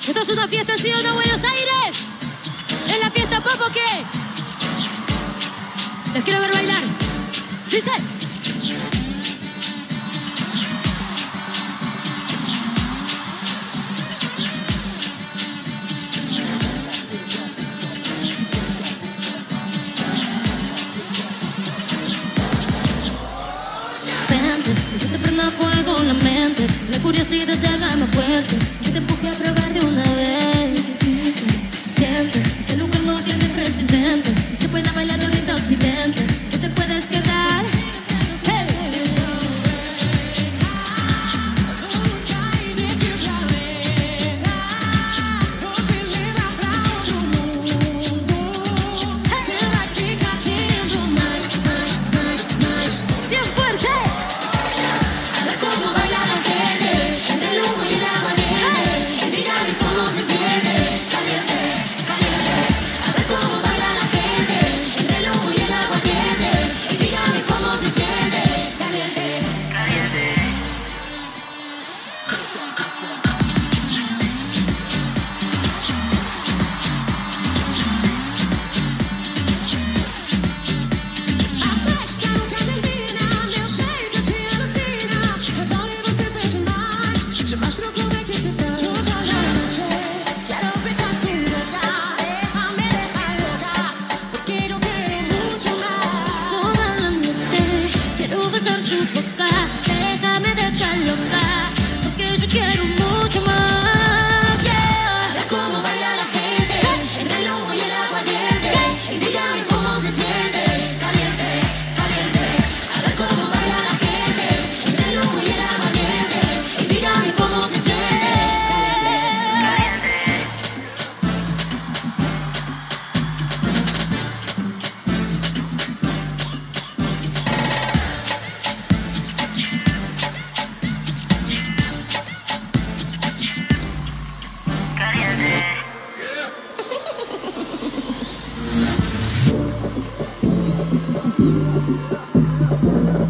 Esto es una fiesta, ¿sí o no, Buenos Aires? ¿Es la fiesta pop o qué? Les quiero ver bailar. Dice. Que se te prenda fuego en la mente, la curiosidad se haga más fuerte, que te empuje a probar de una vez. Siente, este lugar no tiene precedente, se puede bailar un ritmo occidente, que te puedes quedar. Hey. Bien fuerte. Déjame dejar loca, porque yo quiero mucho más. Yeah. A ver cómo baila la gente, entre el humo y el aguardiente, y dígame cómo se siente. Caliente, caliente. A ver cómo baila la gente, entre el humo y el aguardiente, y dígame cómo se siente. Caliente.